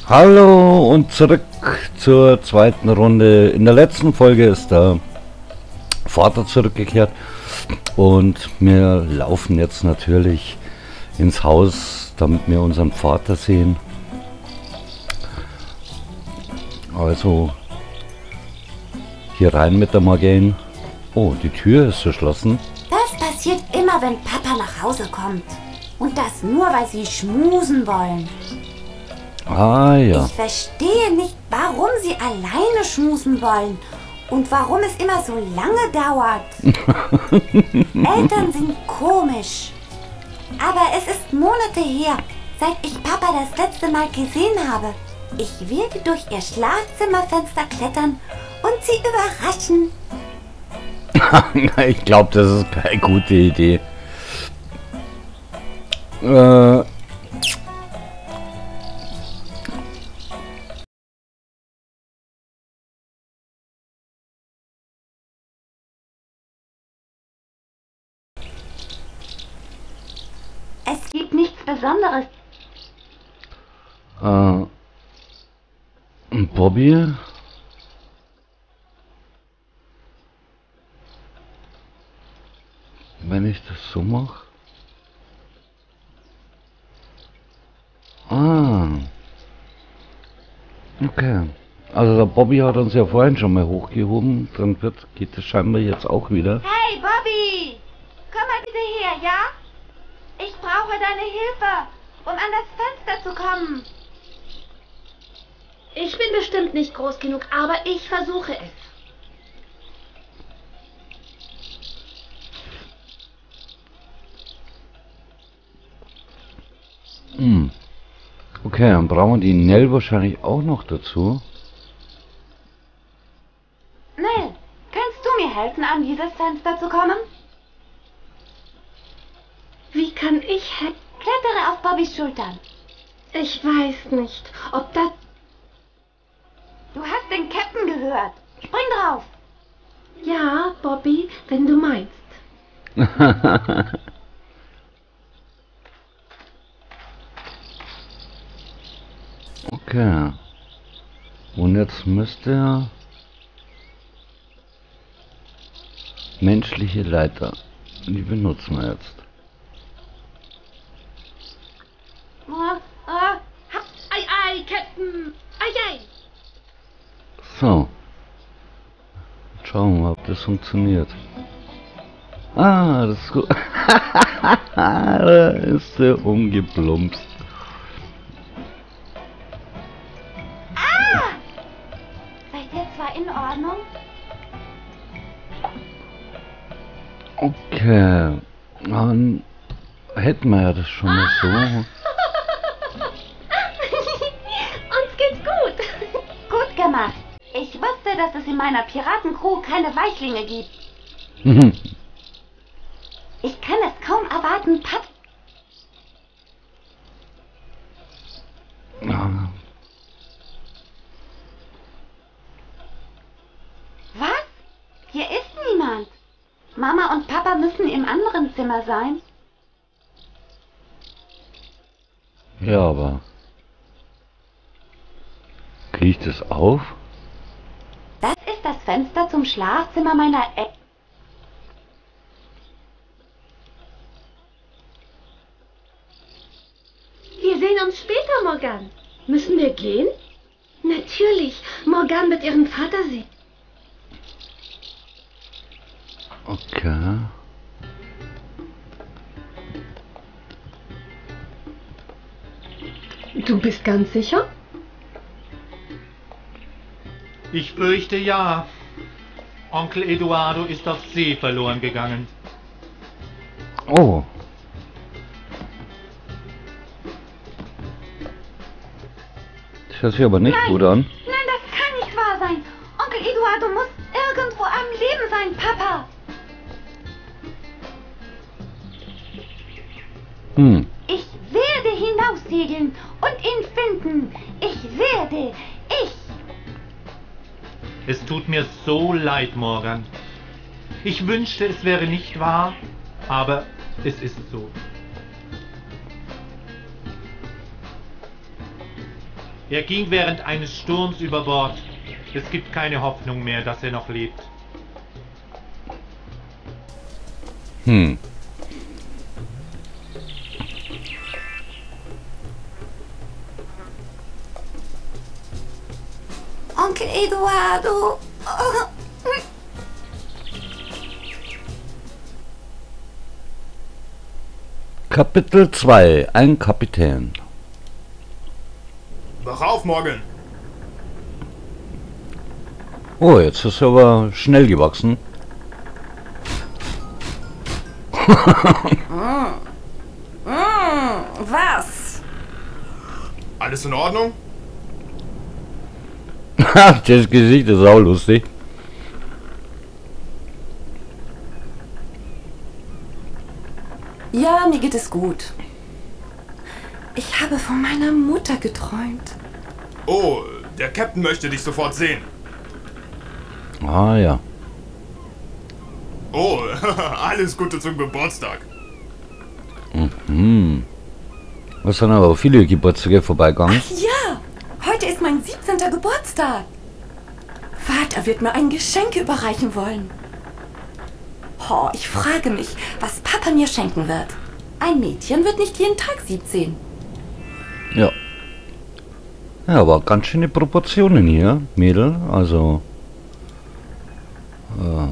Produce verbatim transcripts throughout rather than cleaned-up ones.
Hallo und zurück zur zweiten Runde. In der letzten Folge ist der Vater zurückgekehrt und wir laufen jetzt natürlich ins Haus, damit wir unseren Vater sehen. Also hier rein mit der Morgane. Oh, die Tür ist verschlossen. Das passiert immer, wenn Papa nach Hause kommt. Und das nur, weil sie schmusen wollen. Ah ja. Ich verstehe nicht, warum sie alleine schmusen wollen und warum es immer so lange dauert. Eltern sind komisch. Aber es ist Monate her, seit ich Papa das letzte Mal gesehen habe. Ich werde durch ihr Schlafzimmerfenster klettern und sie überraschen. Ich glaube, das ist keine gute Idee. Äh... Es gibt nichts Besonderes. Äh... Bobby? Wenn ich das so mache? Ah. Okay. Also der Bobby hat uns ja vorhin schon mal hochgehoben. Dann wird, geht es scheinbar jetzt auch wieder. Hey, Bobby! Komm mal bitte her, ja? Ich brauche deine Hilfe, um an das Fenster zu kommen. Ich bin bestimmt nicht groß genug, aber ich versuche es. Hm. Okay, dann brauchen wir die Nell wahrscheinlich auch noch dazu. Nell, kannst du mir helfen, an dieses Fenster zu kommen? Wie kann ich helfen? Klettere auf Bobbys Schultern. Ich weiß nicht, ob das... Du hast den Captain gehört. Spring drauf. Ja, Bobby, wenn du meinst. Okay. Und jetzt müsste er... Menschliche Leiter. Die benutzen wir jetzt. Ah, ah, Ha, ei, ei, Captain! Ei, ei! So. Schauen wir mal, ob das funktioniert. Ah, das ist gut. Da ist er umgeplumpst. ah! Seid ihr zwar in Ordnung? Okay. Dann hätten wir ja das schon mal so. Uns geht's gut. Gut gemacht. Ich wusste, dass es in meiner Piratencrew keine Weichlinge gibt. Ich kann es kaum erwarten, Pap... Ah, Was? Hier ist niemand. Mama und Papa müssen im anderen Zimmer sein. ja, aber... Krieg ich das auf? Das ist das Fenster zum Schlafzimmer meiner E... Wir sehen uns später, Morgan. Müssen wir gehen? Natürlich. Morgan wird ihren Vater sehen. Okay. Du bist ganz sicher? Ich fürchte ja. Onkel Eduardo ist auf See verloren gegangen. Oh. Das hört sich aber nicht Nein. gut an. Nein, das kann nicht wahr sein. Onkel Eduardo muss irgendwo am Leben sein, Papa. Hm. Ich werde hinaussegeln und ihn finden. Ich werde. Ich. Es tut mir so leid, Morgan. Ich wünschte, es wäre nicht wahr, aber es ist so. Er ging während eines Sturms über Bord. Es gibt keine Hoffnung mehr, dass er noch lebt. Hm. Onkel Eduardo. Kapitel zwei. Ein Kapitän. Wach auf, Morgan. Oh, jetzt ist er aber schnell gewachsen. mm. Mm, was? Alles in Ordnung? Das Gesicht ist auch lustig. Ja, mir geht es gut. Ich habe von meiner Mutter geträumt. Oh, der Captain möchte dich sofort sehen. Ah ja. Oh, alles Gute zum Geburtstag. Mhm. Es sind aber viele Geburtstage vorbeigegangen. Ach ja, heute ist mein siebzehnter Geburtstag. Vater wird mir ein Geschenk überreichen wollen. Oh, ich frage mich, was Papa mir schenken wird. Ein Mädchen wird nicht jeden Tag siebzehn. Ja. Ja, aber ganz schöne Proportionen hier, Mädel. Also. Äh,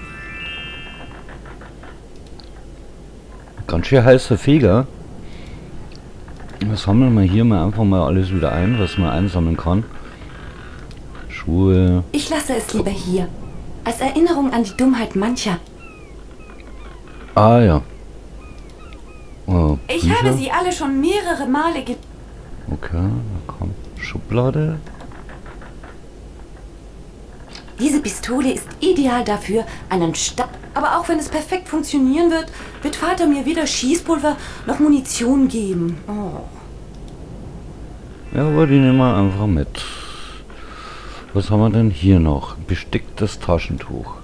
ganz schön heißer Feger. Das sammeln wir hier mal einfach mal alles wieder ein, was man einsammeln kann. Schuhe. Ich lasse es lieber hier. Als Erinnerung an die Dummheit mancher. Ah ja. Oh, Ich Bücher. habe sie alle schon mehrere Male ge... Okay, da kommt Schublade. Diese Pistole ist ideal dafür, einen Stab... Aber auch wenn es perfekt funktionieren wird, wird Vater mir weder Schießpulver noch Munition geben. Oh. Ja, aber die nehmen wir einfach mit. Was haben wir denn hier noch? Besticktes Taschentuch.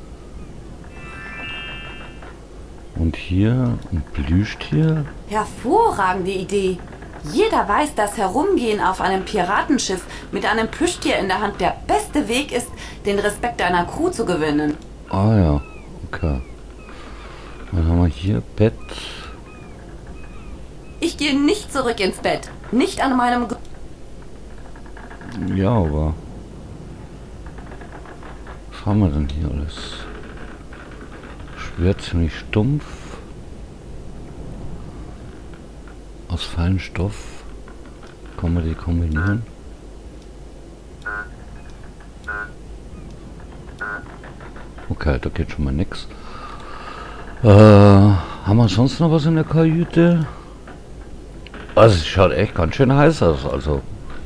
Und hier ein Plüschtier. Hervorragende Idee. Jeder weiß, dass Herumgehen auf einem Piratenschiff mit einem Plüschtier in der Hand der beste Weg ist, den Respekt einer Crew zu gewinnen. Ah ja, okay. Dann haben wir hier Bett. Ich gehe nicht zurück ins Bett. Nicht an meinem... Ge Ja, aber... Was haben wir denn hier alles? Schwer ziemlich stumpf. Aus feinem Stoff. Kann man die kombinieren? Okay, da geht schon mal nix. Äh, haben wir sonst noch was in der Kajüte? Also es schaut echt ganz schön heiß aus, also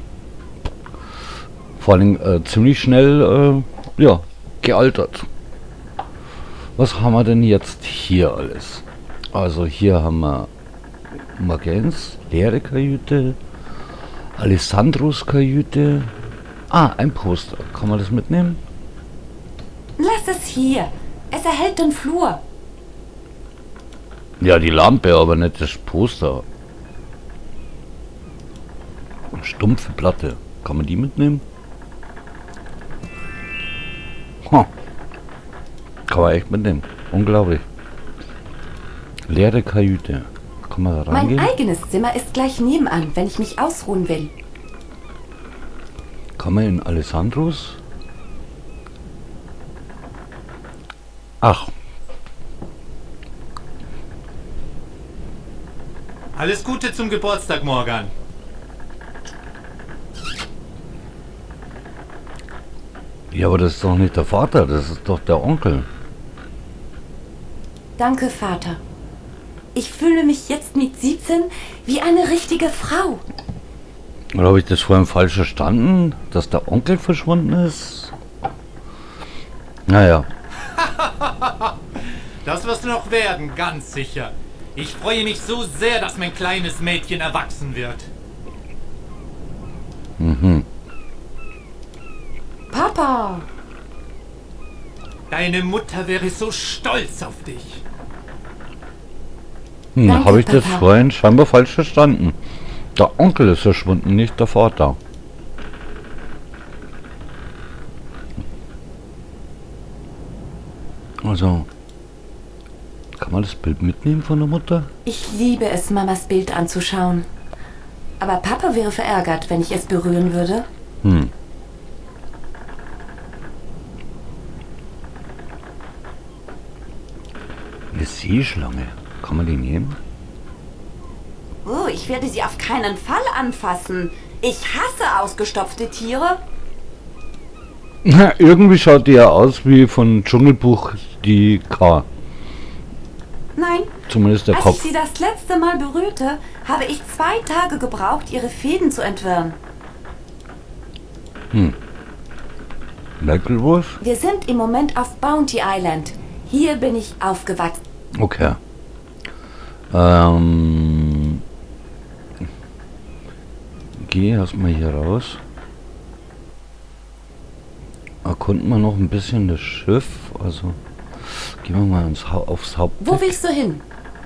vor allem äh, ziemlich schnell äh, ja, gealtert. Was haben wir denn jetzt hier alles? Also hier haben wir Morgans leere Kajüte, Alessandros Kajüte. Ah, ein Poster. Kann man das mitnehmen? Lass es hier. Es erhält den Flur. Ja, die Lampe, aber nicht das Poster. Stumpfe Platte. Kann man die mitnehmen? Huh. Kann man echt mitnehmen. Unglaublich. Leere Kajüte. Kann man da Mein reingehen? eigenes Zimmer ist gleich nebenan, wenn ich mich ausruhen will. Kann man in Alessandros? Ach. Alles Gute zum Geburtstag, Morgan. Ja, aber das ist doch nicht der Vater, das ist doch der Onkel. Danke, Vater. Ich fühle mich jetzt mit siebzehn wie eine richtige Frau. Oder habe ich das vorhin falsch verstanden, dass der Onkel verschwunden ist? Naja. Das wirst du noch werden, ganz sicher. Ich freue mich so sehr, dass mein kleines Mädchen erwachsen wird. Mhm. Papa! Deine Mutter wäre so stolz auf dich. Hm, Danke, habe ich das Papa. vorhin scheinbar falsch verstanden. Der Onkel ist verschwunden, nicht der Vater. Also, kann man das Bild mitnehmen von der Mutter? Ich liebe es, Mamas Bild anzuschauen. Aber Papa wäre verärgert, wenn ich es berühren würde. Hm. Eine Seeschlange. Kann man die nehmen? Oh, ich werde sie auf keinen Fall anfassen. Ich hasse ausgestopfte Tiere. Na, irgendwie schaut die ja aus wie von Dschungelbuch die K. Nein, Zumindest der als Kopf. ich sie das letzte Mal berührte, habe ich zwei Tage gebraucht, ihre Fäden zu entwirren. Hm. Merkelwurf? Wir sind im Moment auf Bounty Island. Hier bin ich aufgewachsen. Okay. Ähm. Geh erstmal hier raus. Erkunden wir noch ein bisschen das Schiff. Also gehen wir mal ins ha aufs Hauptdeck. Wo willst du hin?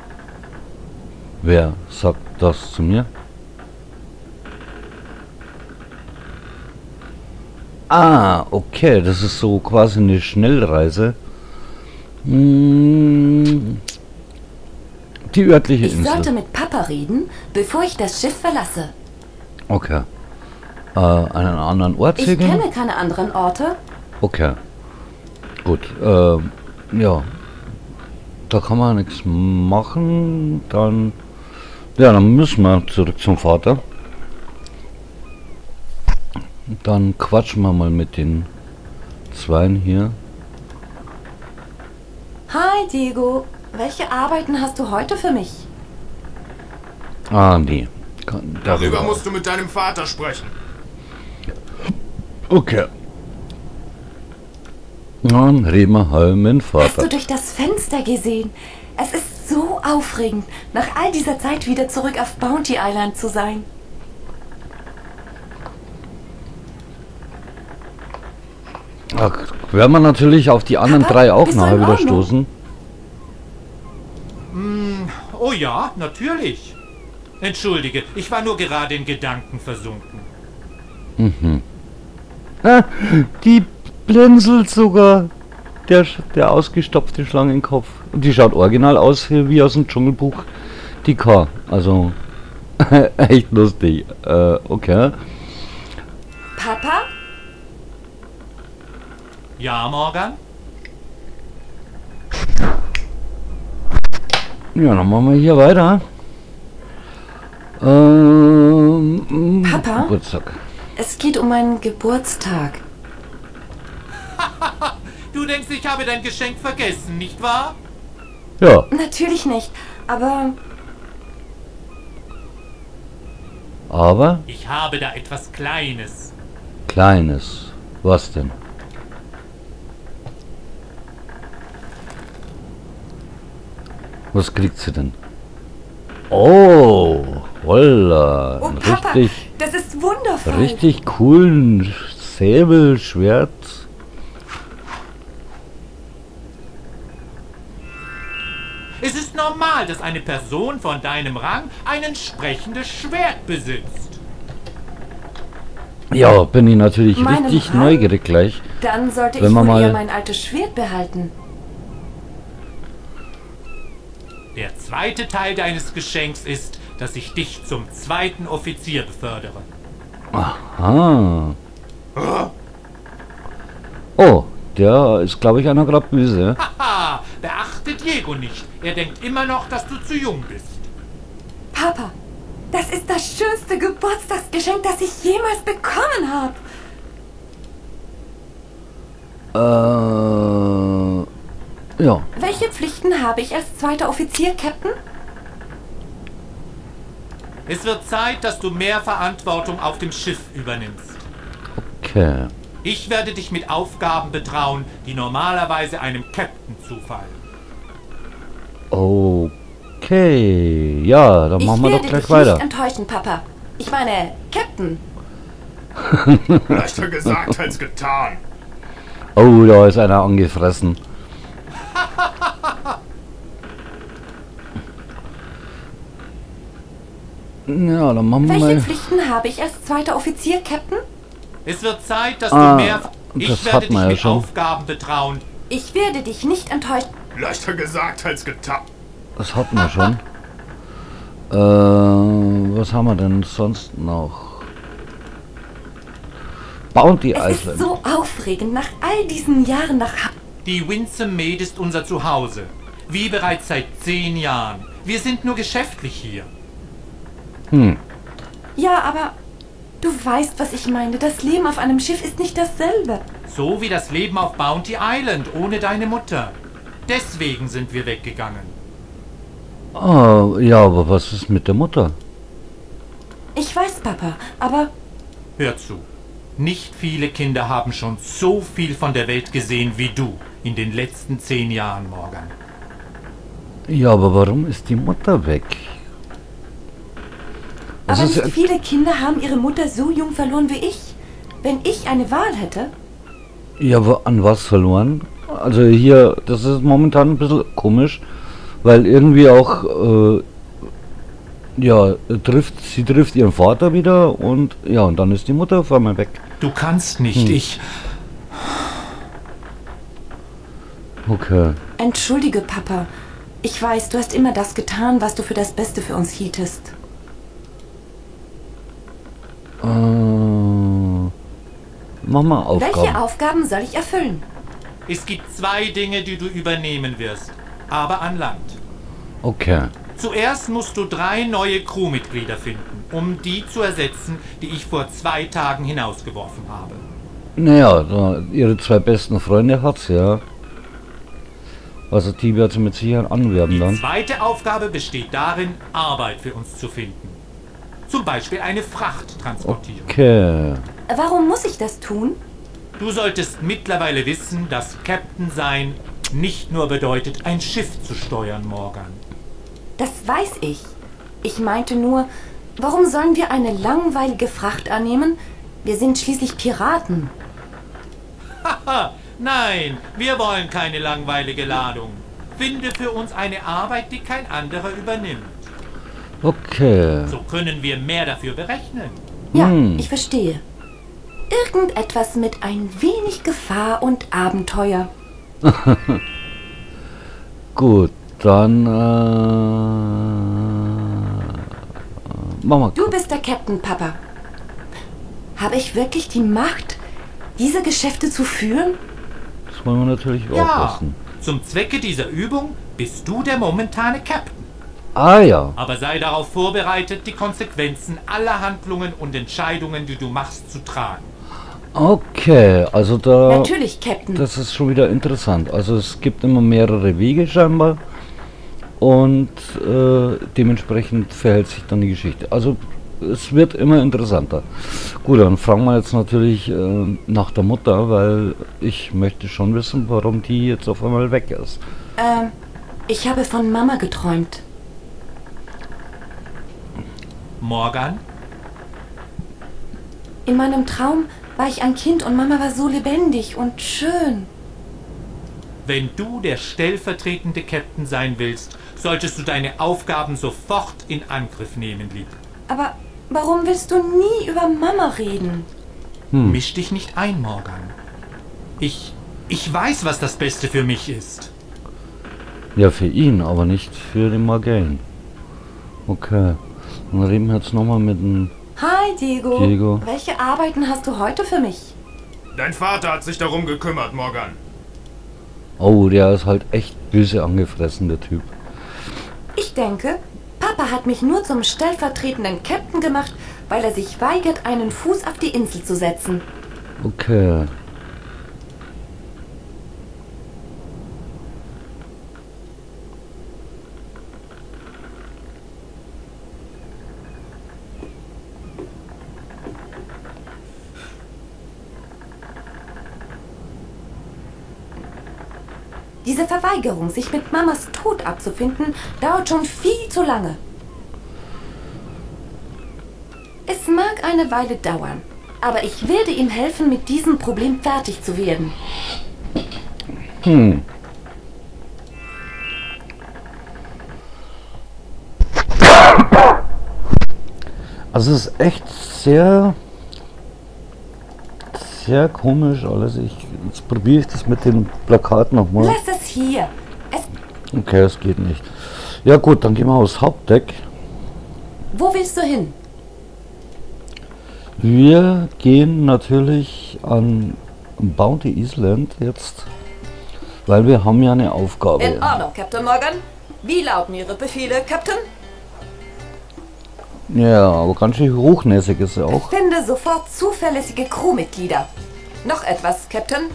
Wer sagt das zu mir? Ah, okay, das ist so quasi eine Schnellreise. Hm, die örtliche Ich Insel. sollte mit Papa reden, bevor ich das Schiff verlasse. Okay. Äh, einen anderen Ort Ich segeln? kenne keine anderen Orte. Okay. Gut. Äh, ja. Da kann man nichts machen. Dann. Ja, dann müssen wir zurück zum Vater. Dann quatschen wir mal mit den Zweien hier. Hi, Diego. Welche Arbeiten hast du heute für mich? Ah, nee. Kann, Darüber musst du mit deinem Vater sprechen. Okay. Dann reden wir halt mit dem Hast du Vater. durch das Fenster gesehen? Es ist so aufregend, nach all dieser Zeit wieder zurück auf Bounty Island zu sein. Ach, werden wir natürlich auf die anderen Papa, drei auch bist du nachher in wieder Ordnung? stoßen. Oh ja, natürlich. Entschuldige, ich war nur gerade in Gedanken versunken. Ah, die blinzelt sogar. Der, Sch- der ausgestopfte Schlangenkopf. Und die schaut original aus hier wie aus dem Dschungelbuch. Die K. Also, echt lustig. Äh, okay. Papa? Ja, Morgan? Ja, dann machen wir hier weiter. Ähm, Papa? Geburtstag. Es geht um meinen Geburtstag. Du denkst, ich habe dein Geschenk vergessen, nicht wahr? Ja, Natürlich nicht, aber aber Ich habe da etwas Kleines. Kleines. Was denn? Was kriegt sie denn? Oh, holla. oh Ein Papa, richtig, das ist wundervoll. richtig coolen Säbelschwert. Es ist normal, dass eine Person von deinem Rang ein entsprechendes Schwert besitzt. Ja, bin ich natürlich Meinem richtig Rang? neugierig gleich. Dann sollte Wenn ich wir wohl eher mal- mein altes Schwert behalten. Der zweite Teil deines Geschenks ist, dass ich dich zum zweiten Offizier befördere. Aha. Oh, der ist, glaube ich, einer gerade böse. Haha, beachte Diego nicht. Er denkt immer noch, dass du zu jung bist. Papa, das ist das schönste Geburtstagsgeschenk, das ich jemals bekommen habe. Äh, ja. Welche Pflichten habe ich als zweiter Offizier, Captain? Es wird Zeit, dass du mehr Verantwortung auf dem Schiff übernimmst. Okay. Ich werde dich mit Aufgaben betrauen, die normalerweise einem Captain zufallen. Okay. Ja, dann Ich machen wir werde doch gleich dich weiter. nicht enttäuschen, Papa. Ich meine, Captain. Leichter gesagt als getan. Oh, da ist einer angefressen. Ja, dann machen wir Welche mal. Pflichten habe ich als zweiter Offizier, Captain? Es wird Zeit, dass Ah, du mehr... das Ich hat werde dich man ja mit schon. Aufgaben betrauen, Ich werde dich nicht enttäuschen. Leichter gesagt als getan. Das hatten wir schon. äh, was haben wir denn sonst noch? Bounty Es ist Island. so aufregend, nach all diesen Jahren nach Ha- Die Winsome Maid ist unser Zuhause. Wie bereits seit zehn Jahren. Wir sind nur geschäftlich hier. Hm. Ja, aber du weißt, was ich meine. Das Leben auf einem Schiff ist nicht dasselbe. So wie das Leben auf Bounty Island ohne deine Mutter. Deswegen sind wir weggegangen. Ah, ja, aber was ist mit der Mutter? Ich weiß, Papa, aber Hör zu. Nicht viele Kinder haben schon so viel von der Welt gesehen wie du in den letzten zehn Jahren, Morgan. Ja, aber warum ist die Mutter weg? Das aber ist nicht ja- viele Kinder haben ihre Mutter so jung verloren wie ich. Wenn ich eine Wahl hätte, Ja, aber an was verloren? Also hier, das ist momentan ein bisschen komisch, weil irgendwie auch, äh, ja, trifft, sie trifft ihren Vater wieder und ja, und dann ist die Mutter auf einmal weg. Du kannst nicht, Hm. ich... Okay. entschuldige, Papa. Ich weiß, du hast immer das getan, was du für das Beste für uns hieltest. Äh, mach mal Aufgaben. Welche Aufgaben soll ich erfüllen? Es gibt zwei Dinge, die du übernehmen wirst. Aber an Land. Okay. Zuerst musst du drei neue Crewmitglieder finden, um die zu ersetzen, die ich vor zwei Tagen hinausgeworfen habe. Naja, da, ihre zwei besten Freunde hat's, ja. Also die wird sie mit Sicherheit anwerben Die dann. zweite Aufgabe besteht darin, Arbeit für uns zu finden. Zum Beispiel eine Fracht transportieren. Okay. Warum muss ich das tun? Du solltest mittlerweile wissen, dass Captain sein nicht nur bedeutet, ein Schiff zu steuern, Morgan. Das weiß ich. Ich meinte nur, warum sollen wir eine langweilige Fracht annehmen? Wir sind schließlich Piraten. Haha, nein, wir wollen keine langweilige Ladung. Finde für uns eine Arbeit, die kein anderer übernimmt. Okay. So können wir mehr dafür berechnen. Ja, Hm. ich verstehe. Irgendetwas mit ein wenig Gefahr und Abenteuer. Gut, dann äh, machen wir. Du bist der Captain, Papa. Habe ich wirklich die Macht, diese Geschäfte zu führen? Das wollen wir natürlich auch Ja, wissen. zum Zwecke dieser Übung bist du der momentane Captain. Ah ja. Aber sei darauf vorbereitet, die Konsequenzen aller Handlungen und Entscheidungen, die du machst, zu tragen. Okay, also da. Natürlich, Captain. Das ist schon wieder interessant. Also es gibt immer mehrere Wege scheinbar. Und äh, dementsprechend verhält sich dann die Geschichte. Also es wird immer interessanter. Gut, dann fragen wir jetzt natürlich äh, nach der Mutter, weil ich möchte schon wissen, warum die jetzt auf einmal weg ist. Ähm, ich habe von Mama geträumt. Morgan? In meinem Traum war ich ein Kind und Mama war so lebendig und schön. Wenn du der stellvertretende Captain sein willst, solltest du deine Aufgaben sofort in Angriff nehmen, Lieb. Aber warum willst du nie über Mama reden? Hm. Misch dich nicht ein, Morgan. Ich, ich weiß, was das Beste für mich ist. Ja, für ihn, aber nicht für den Morgan. Okay. Dann reden wir jetzt nochmal mit dem... Hi, Diego. Diego. Welche Arbeiten hast du heute für mich? Dein Vater hat sich darum gekümmert, Morgan. Oh, der ist halt echt böse angefressen, der Typ. Ich denke, Papa hat mich nur zum stellvertretenden Captain gemacht, weil er sich weigert, einen Fuß auf die Insel zu setzen. Okay. Diese Verweigerung, sich mit Mamas Tod abzufinden, dauert schon viel zu lange. Es mag eine Weile dauern, aber ich werde ihm helfen, mit diesem Problem fertig zu werden. Hm. Also es ist echt sehr, sehr komisch alles. Ich, jetzt probiere ich das mit dem Plakat nochmal. Lass es hier. Es, Okay, das geht nicht. Ja gut, dann gehen wir aufs Hauptdeck. Wo willst du hin? Wir gehen natürlich an Bounty Island jetzt, weil wir haben ja eine Aufgabe. In Ordnung, Captain Morgan. Wie lauten Ihre Befehle, Captain? Ja, aber ganz schön hochnäsig ist er auch. Finde sofort zuverlässige Crewmitglieder. Noch etwas, Captain?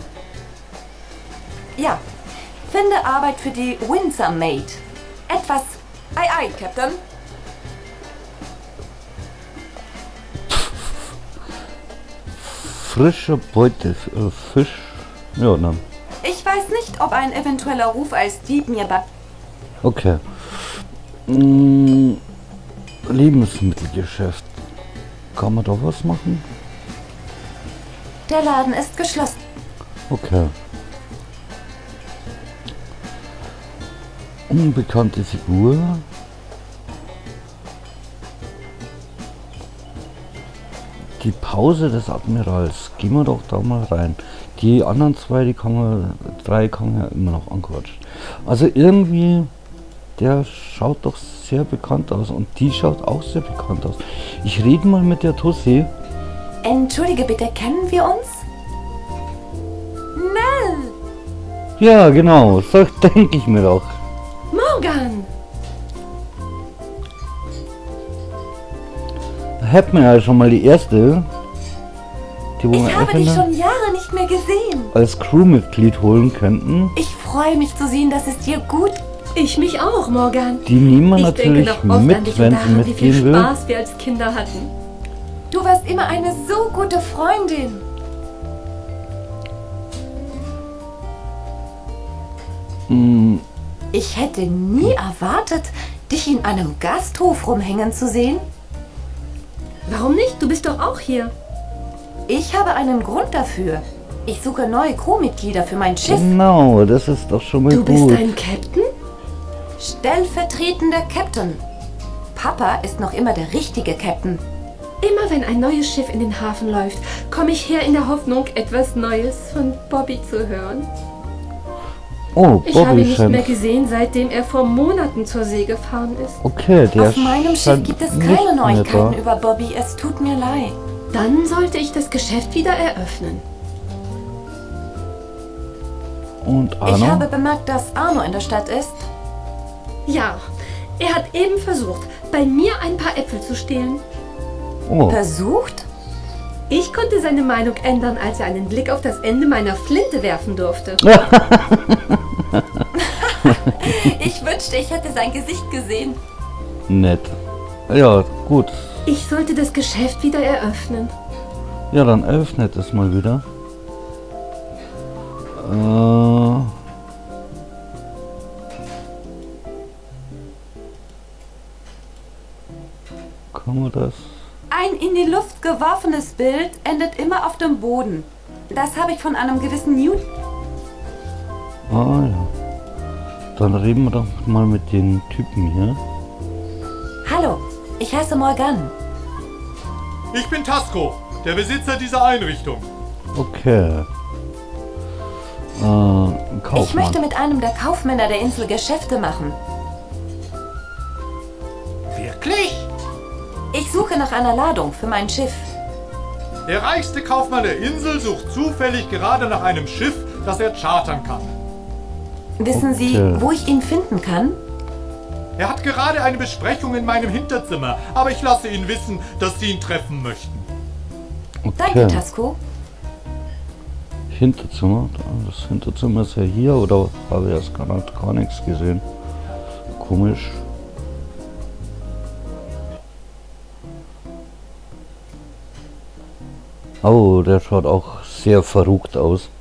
Ja. Finde Arbeit für die Windsor Maid. Etwas. Ei, ei, Captain. Frische Beute, äh, Fisch. Ja, dann. Ich weiß nicht, ob ein eventueller Ruf als Dieb mir bei... Okay. Mm, Lebensmittelgeschäft. Kann man da was machen? Der Laden ist geschlossen. Okay. Unbekannte Figur. Die Pause des Admirals. Gehen wir doch da mal rein. Die anderen zwei, die kann man, drei kann man ja immer noch anquatschen. Also irgendwie, der schaut doch sehr bekannt aus und die schaut auch sehr bekannt aus. Ich rede mal mit der Tussi. Entschuldige bitte, kennen wir uns? Nell! Ja, genau, so denke ich mir doch. Morgan! Hätten wir ja schon mal die erste, die wo Ich wir habe dich einfach schon Jahre nicht mehr gesehen. als Crewmitglied holen könnten. Ich freue mich zu sehen, dass es dir gut... Ich mich auch, Morgan. Die nehmen wir Ich denke natürlich noch oft an mit, dich und wenn sie daran, wie viel mitgehen will. Spaß wir als Kinder hatten. Du warst immer eine so gute Freundin. Mm, Ich hätte nie erwartet, dich in einem Gasthof rumhängen zu sehen. Warum nicht? Du bist doch auch hier. Ich habe einen Grund dafür. Ich suche neue Crewmitglieder für mein Schiff. Genau, das ist doch schon mal Du bist gut. ein Captain? Stellvertretender Captain. Papa ist noch immer der richtige Captain. Immer wenn ein neues Schiff in den Hafen läuft, komme ich her in der Hoffnung, etwas Neues von Bobby zu hören. Oh, Ich habe Bobby ihn nicht scheint. mehr gesehen, seitdem er vor Monaten zur See gefahren ist. Okay, der Auf meinem Schiff scheint gibt es nicht keine mehr Neuigkeiten da. über Bobby. Es tut mir leid. Dann sollte ich das Geschäft wieder eröffnen. Und Ich Arno? habe bemerkt, dass Arno in der Stadt ist. Ja, er hat eben versucht, bei mir ein paar Äpfel zu stehlen. Oh, Versucht? Ich konnte seine Meinung ändern, als er einen Blick auf das Ende meiner Flinte werfen durfte. Ich wünschte, ich hätte sein Gesicht gesehen. nett. Ja, gut. Ich sollte das Geschäft wieder eröffnen. Ja, dann öffnet es mal wieder. Äh, kann man das? Ein in die Luft geworfenes Bild endet immer auf dem Boden. Das habe ich von einem gewissen Newt. Ah ja. Dann reden wir doch mal mit den Typen hier. Hallo, ich heiße Morgan. Ich bin Tasco, der Besitzer dieser Einrichtung. Okay. Äh, ein Kaufmann. Ich möchte mit einem der Kaufmänner der Insel Geschäfte machen. Wirklich? Ich suche nach einer Ladung für mein Schiff. Der reichste Kaufmann der Insel sucht zufällig gerade nach einem Schiff, das er chartern kann. Wissen Sie, Okay. wo ich ihn finden kann? Er hat gerade eine Besprechung in meinem Hinterzimmer, aber ich lasse ihn wissen, dass Sie ihn treffen möchten. Danke, Okay. Tasco. Hinterzimmer. Das Hinterzimmer ist ja hier, oder habe ich erst gar, nicht- gar nichts gesehen? Komisch. Oh, der schaut auch sehr verrucht aus.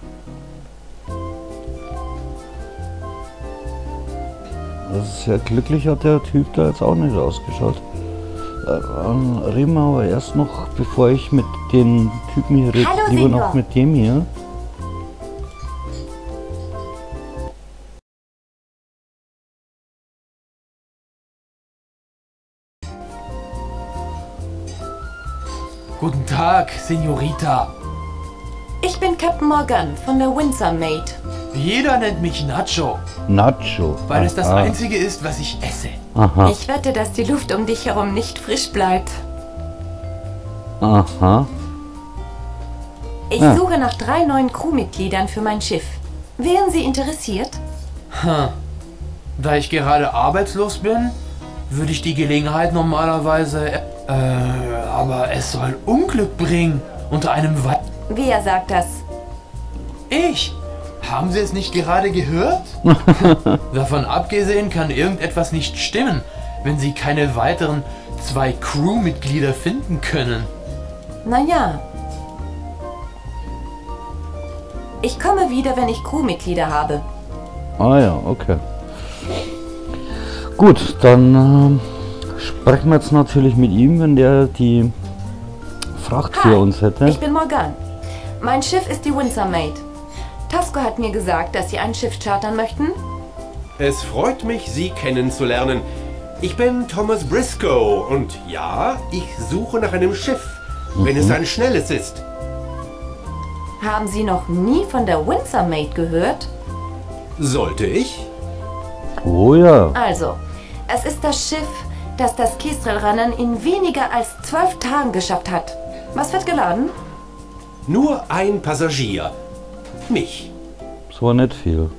Das ist sehr glücklich, hat der Typ da jetzt auch nicht ausgeschaut. Äh, Dann reden wir aber erst noch, bevor ich mit den Typen hier rede, Hallo, lieber Senior. noch mit dem hier. Guten Tag, Senorita. Ich bin Captain Morgan von der Windsor Maid. Jeder nennt mich Nacho, Nacho. weil es das Aha. Einzige ist, was ich esse. Aha. Ich wette, dass die Luft um dich herum nicht frisch bleibt. Aha. Ich Ja. suche nach drei neuen Crewmitgliedern für mein Schiff. Wären Sie interessiert? Hm. Da ich gerade arbeitslos bin, würde ich die Gelegenheit normalerweise... Äh, aber es soll Unglück bringen unter einem Wei... Wer sagt das? Ich? Haben Sie es nicht gerade gehört? Davon abgesehen kann irgendetwas nicht stimmen, wenn Sie keine weiteren zwei Crewmitglieder finden können. Naja. Ich komme wieder, wenn ich Crewmitglieder habe. Ah ja, okay. Gut, dann ähm, sprechen wir jetzt natürlich mit ihm, wenn der die Fracht Hi, für uns hätte. Ich bin Morgan. Mein Schiff ist die Windsor Maid. Tasco hat mir gesagt, dass Sie ein Schiff chartern möchten. Es freut mich, Sie kennenzulernen. Ich bin Thomas Briscoe und ja, ich suche nach einem Schiff, wenn es ein schnelles ist. Haben Sie noch nie von der Windsor Maid gehört? Sollte ich? Oh ja. Also, es ist das Schiff, das das Kestrel-Rennen in weniger als zwölf Tagen geschafft hat. Was wird geladen? Nur ein Passagier. Mich. Das war nicht viel.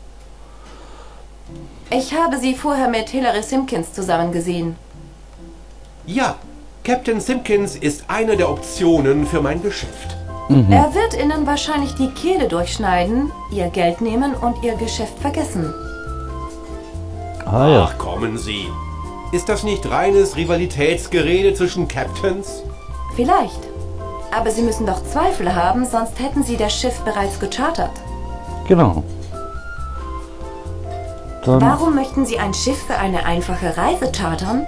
Ich habe Sie vorher mit Hilary Simpkins zusammen gesehen. Ja, Captain Simpkins ist eine der Optionen für mein Geschäft. Er wird Ihnen wahrscheinlich die Kehle durchschneiden, Ihr Geld nehmen und Ihr Geschäft vergessen. Ah ja. Ach, kommen Sie. Ist das nicht reines Rivalitätsgerede zwischen Captains? Vielleicht. Aber Sie müssen doch Zweifel haben, sonst hätten Sie das Schiff bereits gechartert. Genau. Dann, Warum möchten Sie ein Schiff für eine einfache Reise chartern?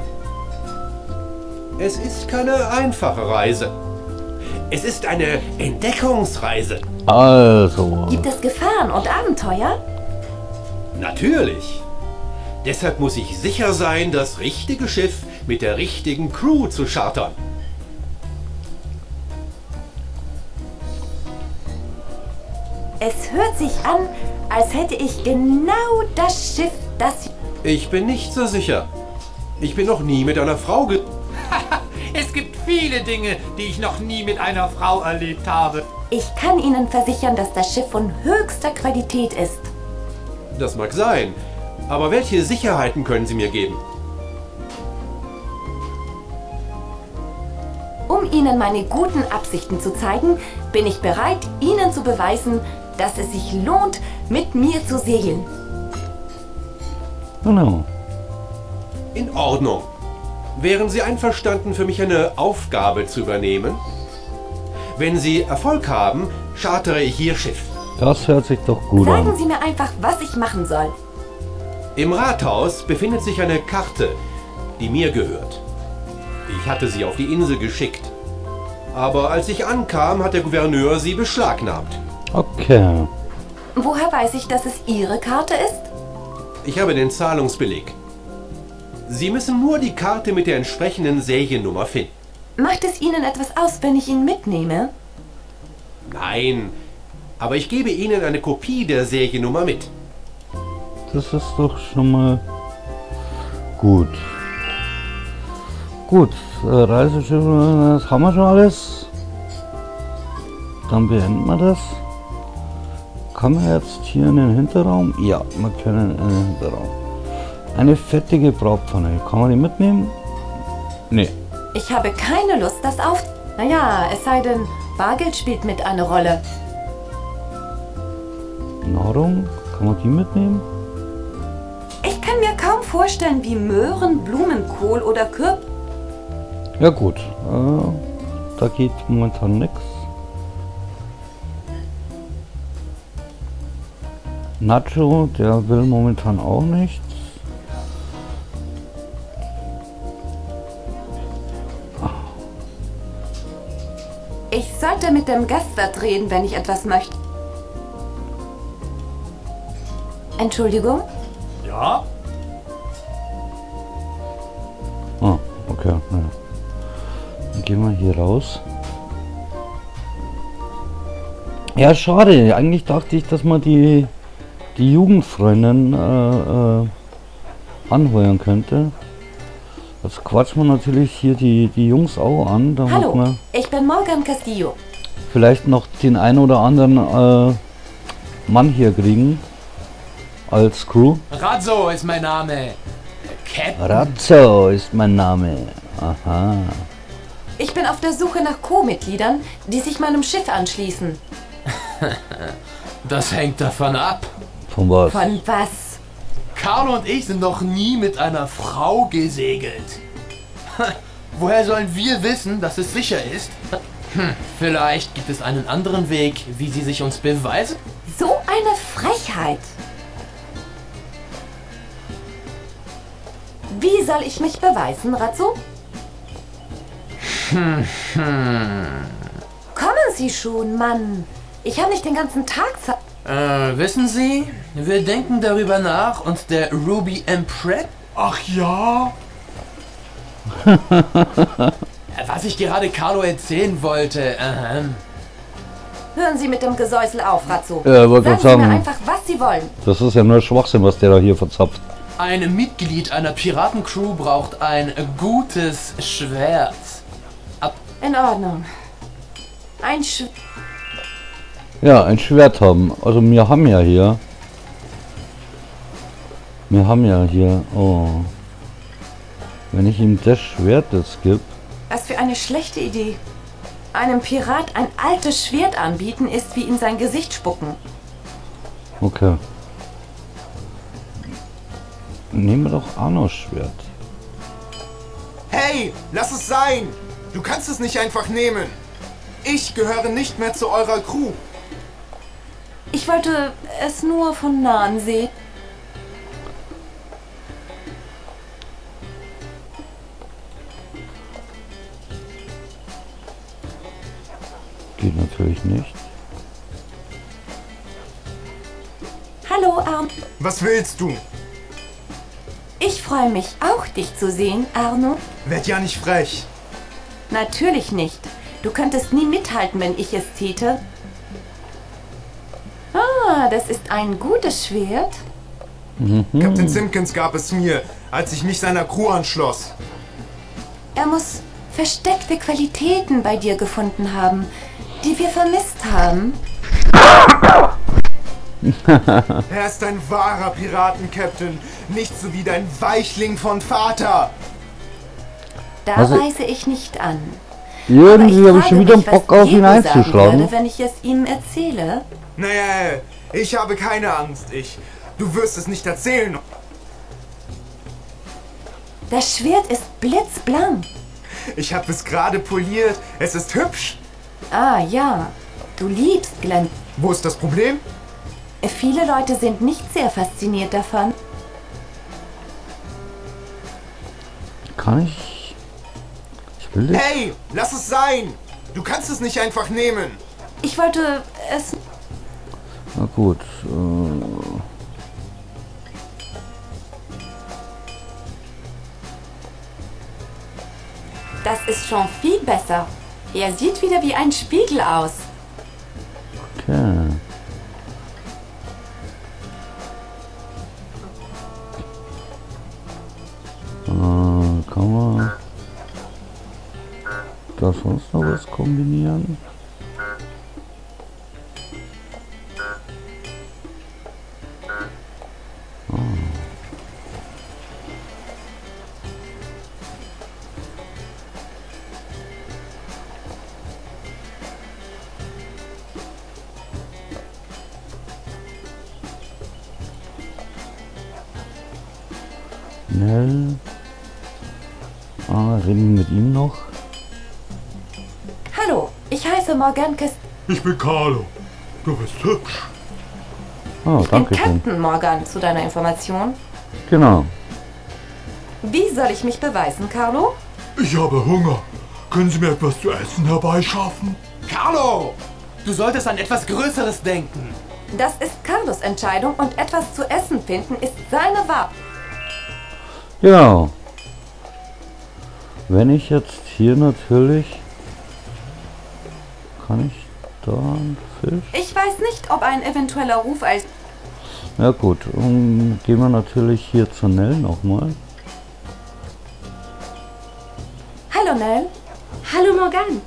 Es ist keine einfache Reise. Es ist eine Entdeckungsreise. also. Gibt es Gefahren und Abenteuer? Natürlich. Deshalb muss ich sicher sein, das richtige Schiff mit der richtigen Crew zu chartern. Es hört sich an, als hätte ich genau das Schiff, das... Ich bin nicht so sicher. Ich bin noch nie mit einer Frau ge... Es gibt viele Dinge, die ich noch nie mit einer Frau erlebt habe. Ich kann Ihnen versichern, dass das Schiff von höchster Qualität ist. Das mag sein. Aber welche Sicherheiten können Sie mir geben? Um Ihnen meine guten Absichten zu zeigen, bin ich bereit, Ihnen zu beweisen, dass es sich lohnt, mit mir zu segeln. Genau. In Ordnung. Wären Sie einverstanden, für mich eine Aufgabe zu übernehmen? Wenn Sie Erfolg haben, chartere ich Ihr Schiff. Das hört sich doch gut Sagen an. Sie mir einfach, was ich machen soll. Im Rathaus befindet sich eine Karte, die mir gehört. Ich hatte sie auf die Insel geschickt. Aber als ich ankam, hat der Gouverneur sie beschlagnahmt. Okay. Woher weiß ich, dass es Ihre Karte ist? Ich habe den Zahlungsbeleg. Sie müssen nur die Karte mit der entsprechenden Seriennummer finden. Macht es Ihnen etwas aus, wenn ich ihn mitnehme? Nein, aber ich gebe Ihnen eine Kopie der Seriennummer mit. Das ist doch schon mal gut. Gut, äh, Reiseschiffe, das haben wir schon alles. Dann beenden wir das. Kann man jetzt hier in den Hinterraum? Ja, wir können in den Hinterraum. Eine fettige Bratpfanne. Kann man die mitnehmen? Nee. Ich habe keine Lust, das auf... Naja, es sei denn, Bargeld spielt mit eine Rolle. Nahrung? Kann man die mitnehmen? Ich kann mir kaum vorstellen, wie Möhren, Blumenkohl oder Kürbis... Ja gut, äh, da geht momentan nichts. Nacho, der will momentan auch nichts. Ich sollte mit dem Gastwirt reden, wenn ich etwas möchte. Entschuldigung? Ja? Ah, okay. Ja. Dann gehen wir hier raus. Ja, schade. Eigentlich dachte ich, dass man die, die Jugendfreundin äh, äh, anheuern könnte. Jetzt quatschen wir natürlich hier die, die Jungs auch an. Da Hallo, wir ich bin Morgan Castillo. vielleicht noch den einen oder anderen äh, Mann hier kriegen. Als Crew. Razzo ist mein Name. Captain. Razzo ist mein Name. Aha. Ich bin auf der Suche nach Crewmitgliedern, die sich meinem Schiff anschließen. Das hängt davon ab. Von was? Von was? Carlo und ich sind noch nie mit einer Frau gesegelt. Woher sollen wir wissen, dass es sicher ist? Hm, vielleicht gibt es einen anderen Weg, wie sie sich uns beweisen. So eine Frechheit. Wie soll ich mich beweisen, Razzo? Hm, hm. Kommen Sie schon, Mann. Ich habe nicht den ganzen Tag Zeit. Äh, wissen Sie, wir denken darüber nach, uns der Ruby Empress... Ach ja? Was ich gerade Carlo erzählen wollte, aha. Hören Sie mit dem Gesäusel auf, Razzo. Ja, wollte Sagen gerade Sie mir sagen. einfach, was Sie wollen. Das ist ja nur Schwachsinn, was der da hier verzapft. Ein Mitglied einer Piratencrew braucht ein gutes Schwert. In Ordnung. Ein Sch... Ja, ein Schwert haben. Also wir haben ja hier. Wir haben ja hier. Oh. Wenn ich ihm das Schwert jetzt gebe. Was für eine schlechte Idee. Einem Pirat ein altes Schwert anbieten, ist wie in sein Gesicht spucken. Okay. Nehmen wir doch Arnos Schwert. Hey, lass es sein! Du kannst es nicht einfach nehmen. Ich gehöre nicht mehr zu eurer Crew. Ich wollte es nur von nahen sehen. Geht natürlich nicht. Hallo, Arno. Was willst du? Ich freue mich auch, dich zu sehen, Arno. Werd ja nicht frech. Natürlich nicht. Du könntest nie mithalten, wenn ich es täte. Ah, das ist ein gutes Schwert. Mhm. Captain Simpkins gab es mir, als ich mich seiner Crew anschloss. Er muss versteckte Qualitäten bei dir gefunden haben, die wir vermisst haben. Er ist ein wahrer Piraten-Captain, nicht so wie dein Weichling von Vater. Da Also- weise ich nicht an. Irgendwie Aber habe ich schon wieder einen frage mich, Bock was auf ihn Diego sagen einzuschlagen. würde, wenn ich es ihm erzähle. Naja, ich habe keine Angst, ich. Du wirst es nicht erzählen. Das Schwert ist blitzblank. Ich habe es gerade poliert, es ist hübsch. Ah ja, du liebst Glenn. Wo ist das Problem? Viele Leute sind nicht sehr fasziniert davon. Kann ich? Ich will das. Hey, lass es sein! Du kannst es nicht einfach nehmen. Ich wollte es... Na gut. Äh, Das ist schon viel besser. Er sieht wieder wie ein Spiegel aus. okay. Äh, kann man da sonst noch was kombinieren? Schnell. Ah, reden wir mit ihm noch. Hallo, ich heiße Morgan Kest... Ich bin Carlo. Du bist hübsch. Ah, Ich bin danke schön. Captain Morgan, zu deiner Information. Genau. Wie soll ich mich beweisen, Carlo? Ich habe Hunger. Können Sie mir etwas zu essen herbeischaffen? Carlo! Du solltest an etwas Größeres denken. Das ist Carlos Entscheidung und etwas zu essen finden ist seine Wahl. Genau. Wenn ich jetzt hier natürlich... Kann ich Da ein Fisch. Ich weiß nicht, ob ein eventueller Rufeis... Ja gut, um, gehen wir natürlich hier zu Nell nochmal. Hallo Nell. Hallo Morgan.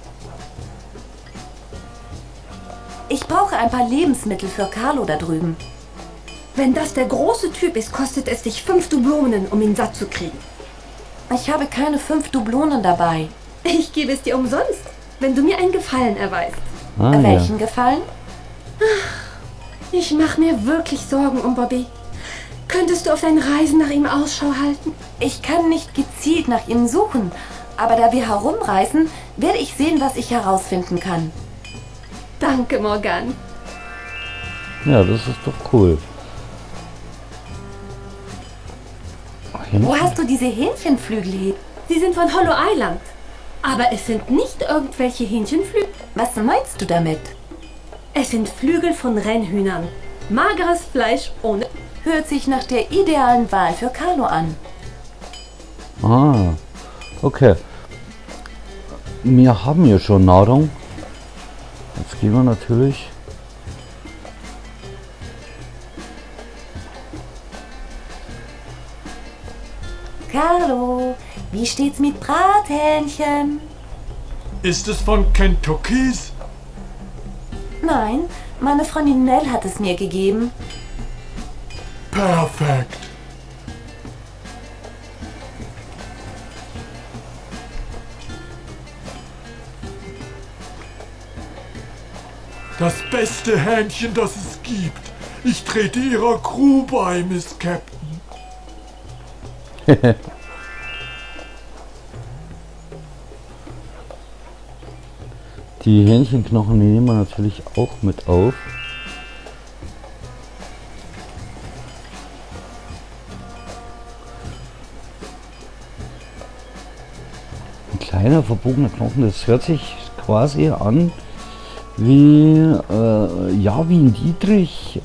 Ich brauche ein paar Lebensmittel für Carlo da drüben. Wenn das der große Typ ist, kostet es dich fünf Dublonen, um ihn satt zu kriegen. Ich habe keine fünf Dublonen dabei. Ich gebe es dir umsonst, wenn du mir einen Gefallen erweist. Ah, Welchen ja. Gefallen? Ich mache mir wirklich Sorgen um Bobby. Könntest du auf deinen Reisen nach ihm Ausschau halten? Ich kann nicht gezielt nach ihm suchen, aber da wir herumreisen, werde ich sehen, was ich herausfinden kann. Danke, Morgan. Ja, das ist doch cool. Wo hast du diese Hähnchenflügel her? Sie sind von Hollow Island. Aber es sind nicht irgendwelche Hähnchenflügel. Was meinst du damit? Es sind Flügel von Rennhühnern. Mageres Fleisch ohne... Hört sich nach der idealen Wahl für Carlo an. Ah, okay. Wir haben hier schon Nahrung. Jetzt gehen wir natürlich... Carlo, wie steht's mit Brathähnchen? Ist es von Kentuckys? Nein, meine Freundin Nell hat es mir gegeben. Perfekt. Das beste Hähnchen, das es gibt. Ich trete Ihrer Crew bei, Miss Captain. Die Hähnchenknochen, die nehmen wir natürlich auch mit auf. Ein kleiner verbogener Knochen, das hört sich quasi an wie, äh, ja, wie ein Dietrich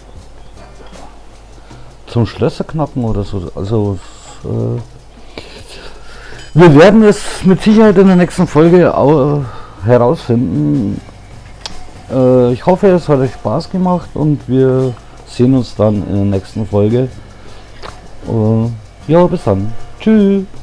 zum Schlösserknacken oder so. Also, äh, wir werden es mit Sicherheit in der nächsten Folge auch herausfinden. Äh, ich hoffe, es hat euch Spaß gemacht und wir sehen uns dann in der nächsten Folge. Äh, ja, bis dann. Tschüss.